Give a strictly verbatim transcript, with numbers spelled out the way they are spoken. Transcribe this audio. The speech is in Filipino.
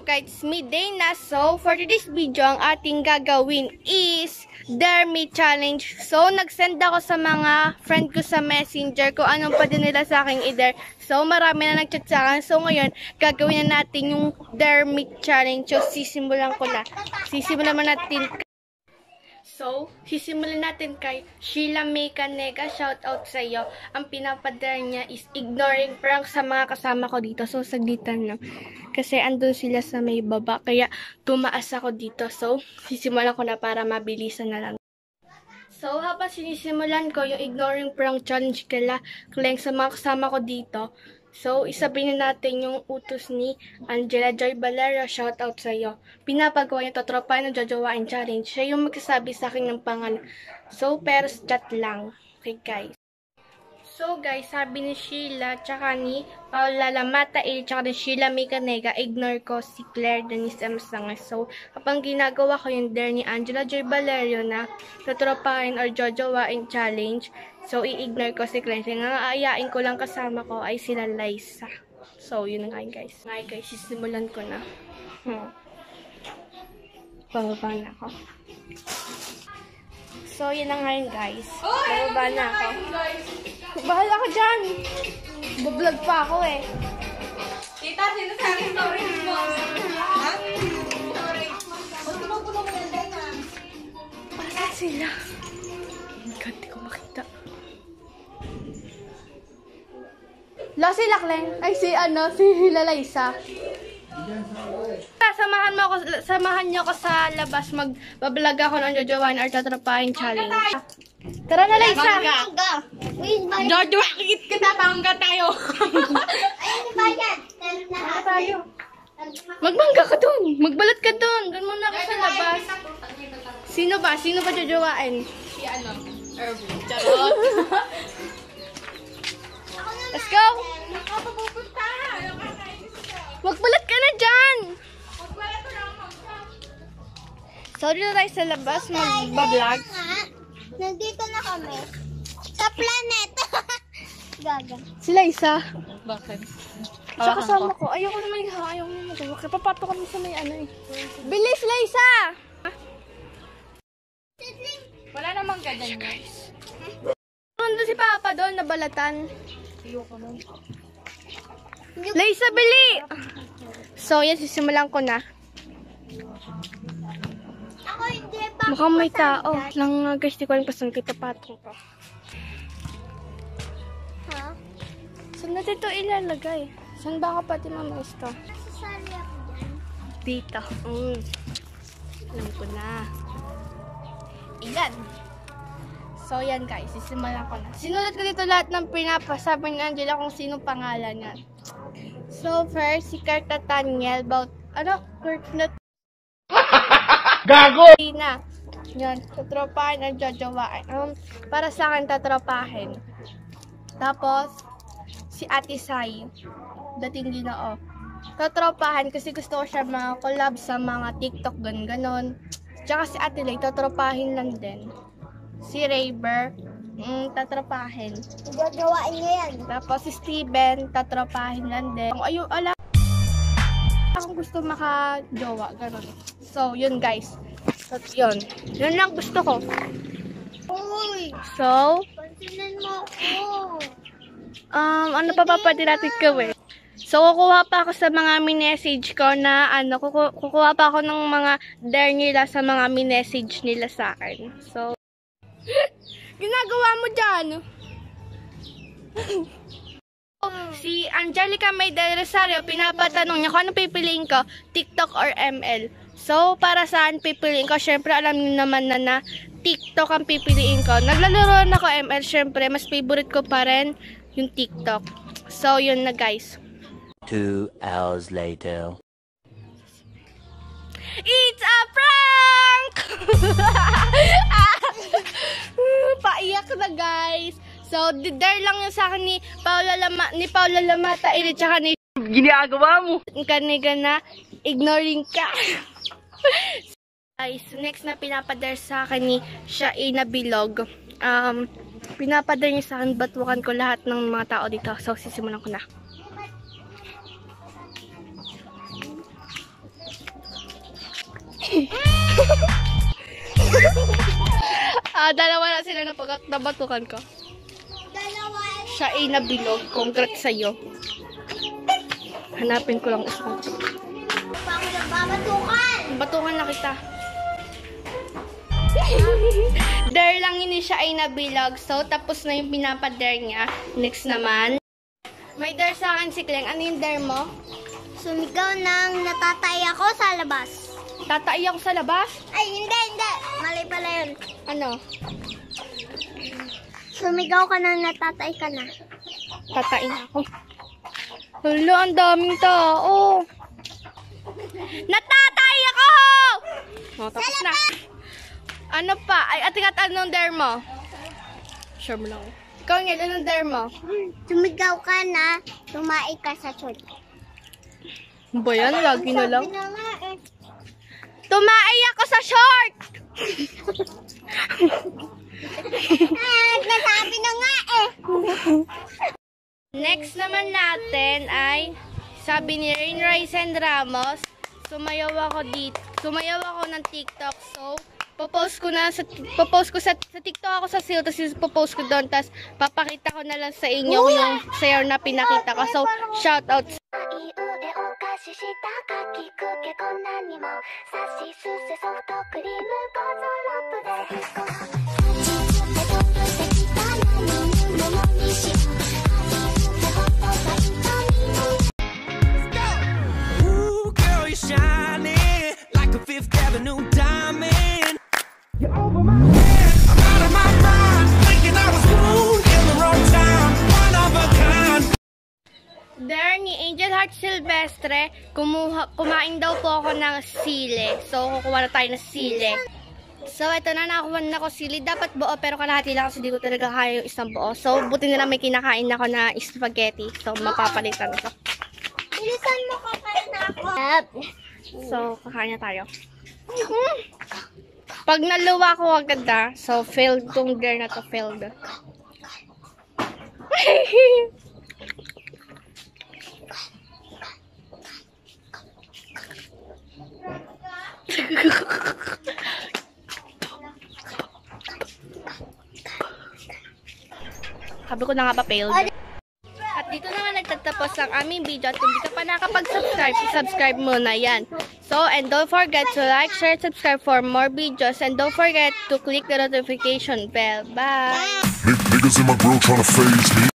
guys, it's midday na. So, for today's video, ang ating gagawin is Dare Me Challenge. So, nag-send ako sa mga friend ko sa messenger kung anong pwede nila sa aking i-dare. So, marami na nag-chat sa akin. So, ngayon, gagawin na natin yung Dare Me Challenge. So, sisimulan ko na. Sisimulan mo natin. So, sisimulan natin kay Sheila May Canega. Shout out sa iyo. Ang pinapadare niya is ignoring prank sa mga kasama ko dito. So, saglitan lang. Kasi andun sila sa may baba. Kaya, tumaas ako dito. So, sisimulan ko na para mabilisan na lang. So, habang sinisimulan ko yung ignoring prank challenge kala Kleng sa mga kasama ko dito. So, isabihin natin yung utos ni Angela Joy Valerio. Shout out sa iyo. Pinapagawa niya totropahin ng jojowain challenge. Siya yung magsasabi sa akin ng pangalan. So, pero chat lang. Okay, guys. So, guys, sabi ni Sheila, tsaka ni Paula Lamatail, tsaka ni Sheila May Canega, ignore ko si Claire Denise M. Sangas. So, kapag ginagawa ko yung dare ni Angela Joy Valerio na totropahin or jojowain challenge, so, i-ignore ko si Claire. Ang aayain ko lang kasama ko ay sila Liza. So, yun nga guys. Ngayon guys, sisimulan ko na. Hmm. Pababa na ako. So, yun na ngayon guys. Pababa na ako. Bahala ka dyan. Bablog pa ako eh. Tita, sino sa akin story mo? Ha? Wala sila. God, di ko makita. La sila, Kleng. Ay, si ano, si Liza. Samahan mo ako, samahan niyo ako sa labas. Magbablog ako ng jojowain or tatrapahin challenge. Tara na, Liza. Bangga. Jojo, akit ka na. Bangga tayo. Ayun, di ba yan? Bangga tayo. Magbangga ka dun. Magbalat ka dun. Doon muna ako sa labas. Sino ba? Sino ba jojowain? Si ano? Irvin. Charot. Let's go. Nakakapupunta. Magbalat ka na dyan. Magbalat ko lang magbalat. So, dito tayo sa labas. Magbablog. Nandito na kami. Sa planet. Gaga. Si Liza. Bakit? Sa kasama ko. Ayoko na may ha. Ayoko na mag-uwak. Papato kami sa may ano eh. Bilis, Liza! Wala namang ganyan guys. Nandun si Papa doon, nabalatan. Ayoko nun. Liza, bili! So, yan, sisimulan ko na. Ako hindi pa. Mukhang may tao. Lang uh, guys, di ko alam pasan kay papatong ko. Ha? Saan natin ito ilalagay? Saan ba ako pati mamayos to? Sasali ako dyan. Dito. Mm. Alam ko na. Ilan? So, yan guys. Sisimulan ko na. Sinulat ko dito lahat ng pinapasabi ni Angela kung sino pangalan niya. So, first, si Kurt Nathaniel. About, ano? Kurt Nathaniel. Gago! Na. Yan. Tatropahin ang jojowain. Um, para sa akin, tatropahin. Tapos, si Ate Sai. Dating ginoo. Tatropahin kasi gusto ko siya mga collab sa mga TikTok, ganon. Tsaka si Ate Lay, tatropahin lang din. Si Rayber, mm, tatropahin. Gagawain niya yan. Tapos si Steven, tatropahin lang din. Kung ayun, ala, akong gusto maka-jowa, ganon. So, yun guys. So, yun. Yun lang gusto ko. Uy! So, Pansinan mo ako. um, ano pa pa pwede natin gawin? So, kukuha pa ako sa mga minessage ko na, ano, kuku kukuha pa ako ng mga dare nila sa mga minessage nila sa akin. So, ginagawa mo dyan? Si Angelica May Del Rosario, pinapatanong niya kung ano pipiliin ko, TikTok or M L. So, para saan pipiliin ko? Syempre, alam niyo naman na na TikTok ang pipiliin ko. Naglalaro na ako M L, syempre, mas favorite ko pa rin yung TikTok. So, yun na guys. Two hours later. It's a prank! Paiyak na guys. So, dare lang yun sa akin ni Paula Lama, ni Paula Lamata, at saka ni ginagawa mo. Kaniga na ignoring ka. Guys, next na pinapadare sa akin ni Shaina Bilog. Um, pinapadare niya sa akin, batukan ko lahat ng mga tao dito. So, sisimulan ko na. Ah, dalawa na sila na pag nabatukan ko. Dalawa. Siya ay nabilog. Congrats sa'yo. Hanapin ko lang isa. Pa ako nagbabatukan. Batukan na kita. Dare lang yun siya ay nabilog. So, tapos na yung pinapadare niya. Next naman. May dare sa akin si Kleng. Ano yung dare mo? Sumigaw ng natatay ako sa labas. Tatay ako sa labas? Ay, hindi, hindi. Mali pala yun. Ano? Sumigaw ka ng natatay ka na. Tatain ako. Hala, ang daming tao. Natatay ako! Oh, tapos na. Ano pa? Ay, ating at anong dare mo? Sure mo lang. Ikaw nga, anong dare mo? Sumigaw ka na, tumae ka sa church. Ba yan? Lagi na lang. Sabi na nga eh. Tumaay ako sa short! Ah, nasabi na nga eh. Next naman natin ay, sabi ni Rain Ryzen Ramos, sumayaw ako dito. Sumayaw ako ng TikTok. So, popost ko na sa popost ko sa, sa TikTok ako sa seal, tapos popost ko doon, tapos papakita ko na lang sa inyo yung sayaw na pinakita ko. So, shout out. 腕を貸ししたかきくけこんなにもさしすせソフトクリームゴゾロップでこのさちつてとってきた何ももにしはじつてほっとさいとみの Ooh, girl, you're shining like a Fifth Avenue diamond. You're over my head, I'm out of my mind, thinking I was born in the wrong time, one of a kind. There ni Angel Heart Silvestre, kumuha, kumain daw po ako ng sili. So, kukuha na tayo ng sili. So, ito na, nakakuha na ako sili. Dapat buo, pero kalahati lang kasi di ko talaga kaya yung isang buo. So, buti na lang may kinakain ako na spaghetti. So, mapapalitan ko. Bilisan mo ka pa na ako. So, kakain na tayo. Mm. Pag naluwa ko agad na, so, failed tong dare na to, failed. Sabi ko na nga ba failed? At dito na nga nagtatapos ang aming video. At kung di ka pa nakapag-subscribe, subscribe muna yan. So, and don't forget to like, share, subscribe for more videos. And don't forget to click the notification bell. Bye! Niggas in my grill tryna phase me.